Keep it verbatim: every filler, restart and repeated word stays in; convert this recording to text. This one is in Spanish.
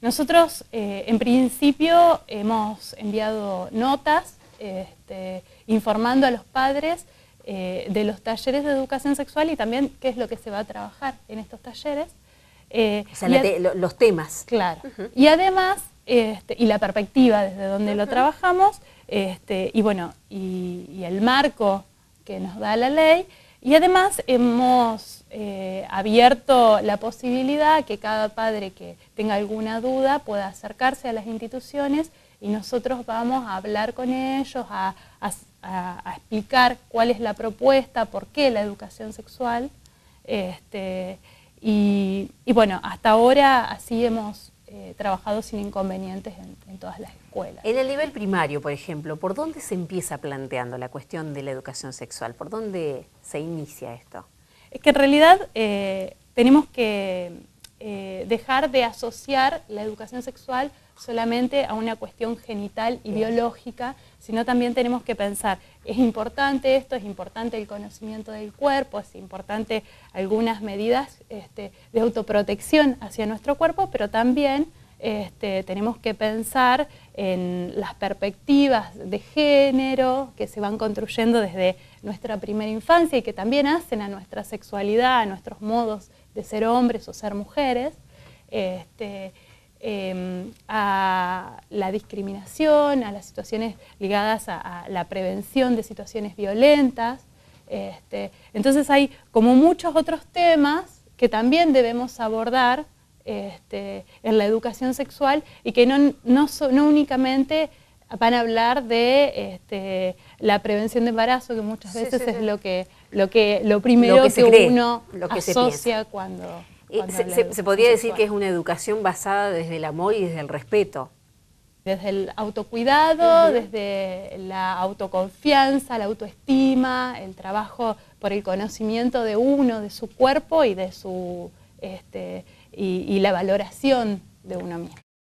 Nosotros, eh, en principio, hemos enviado notas este, informando a los padres eh, de los talleres de educación sexual y también qué es lo que se va a trabajar en estos talleres. Eh, o sea, la te, lo, los temas. Claro. Uh-huh. Y además, este, y la perspectiva desde donde uh-huh. lo trabajamos, este, y bueno, y, y el marco que nos da la ley, y además hemos eh, abierto la posibilidad que cada padre que tenga alguna duda pueda acercarse a las instituciones y nosotros vamos a hablar con ellos, a, a, a explicar cuál es la propuesta, por qué la educación sexual. Este, y, y bueno, hasta ahora así hemos eh, trabajado sin inconvenientes en, en todas las escuelas. En el nivel primario, por ejemplo, ¿por dónde se empieza planteando la cuestión de la educación sexual? ¿Por dónde se inicia esto? Es que en realidad eh, tenemos que eh, dejar de asociar la educación sexual solamente a una cuestión genital y Bien. biológica, sino también tenemos que pensar, es importante esto, es importante el conocimiento del cuerpo, es importante algunas medidas este, de autoprotección hacia nuestro cuerpo, pero también este, tenemos que pensar en las perspectivas de género que se van construyendo desde nuestra primera infancia y que también hacen a nuestra sexualidad, a nuestros modos de ser hombres o ser mujeres, este, eh, a la discriminación, a las situaciones ligadas a, a la prevención de situaciones violentas. Este, entonces hay como muchos otros temas que también debemos abordar este, en la educación sexual y que no, no, so, no únicamente van a hablar de este, la prevención de embarazo, que muchas veces sí, sí, sí. es lo que, lo que lo primero lo que, que cree, uno lo que asocia cuando, cuando se, se, se podría decir que es una educación basada desde el amor y desde el respeto. Desde el autocuidado, uh-huh. desde la autoconfianza, la autoestima, el trabajo por el conocimiento de uno, de su cuerpo y de su este, y, y la valoración de uno mismo.